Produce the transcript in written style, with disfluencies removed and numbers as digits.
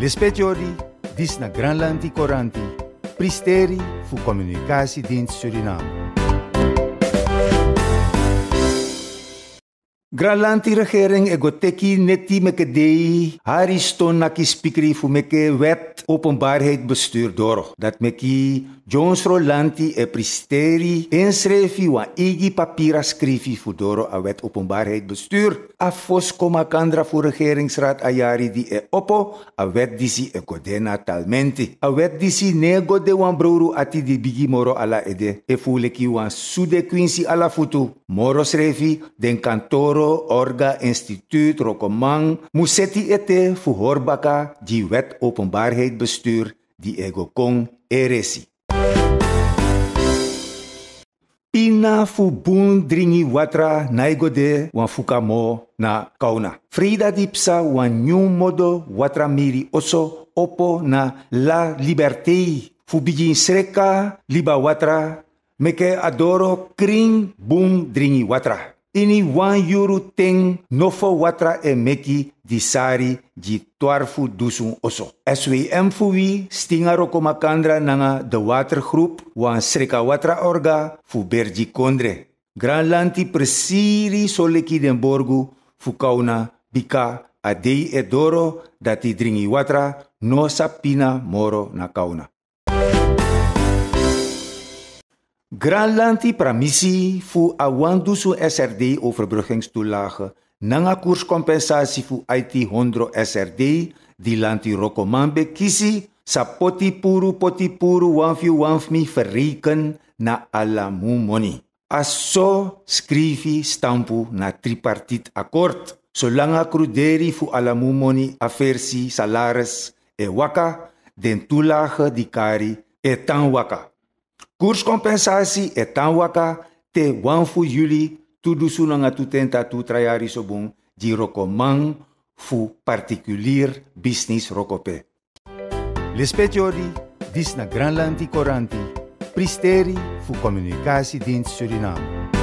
Lispetiori, dis na Granlandi Coranti, Pristeri fu Communicatiedienst Suriname. Granlandi regering egoteki neti mekedei hariston naki spikri fu meke wet openbaarheid bestuur doro. Dat meki Jones Rolanti e Pristeri inschrevi wa igi papira skrivi fu doro a wet openbaarheid bestuur. A fos koma kandra fu regeringsraad ayari di e oppo a wet disi e godena talmenti. A wet disi nego de wan brouru ati di bigi moro ala ede e fu leki wan sude Quincy ala futu. Moro schrevi den kantoro Orga Instituut Rokomang museti ete fu horbaka di wet openbaarheid bestuur di ego kong eresi. Pina fu bun dringi watra naigode wan fukamo na kauna. Frida dipsa wan new modo watra miri oso opo na la liberté fu bijin sreka liba watra meke adoro kring bun dringi watra. Ini wan yuru ting nofo watra e meki di sari di twarfu dusun oso. SWM fuwi stinga roko makandra nanga de watergroep wan sreka watra orga fu berji kondre. Granlanti presiri soleki den borgu fu kauna bika adei edoro dati dringi watra no sapina moro na kauna. Granlanti pramisi fu awandusu SRD overbruggingstoelage nanga koerscompensatie fu IT 100 SRD di lanti rokomambe kisi sa poti puru wanfmi verreken na alamu moni. Aso skrivi stampu na tripartiet akkoord. Solanga kruderi fu alamu moni aversi salaris e waka den toelage di kari e tan waka. Koerscompensatie e tanwaka te 1 juli tudusu nanga tutenta tutrayari sobung di rokomang fu particulier business rokope. Lispetiori, dis na Granlandi Coranti, Pristeri fu Communicatiedienst Suriname.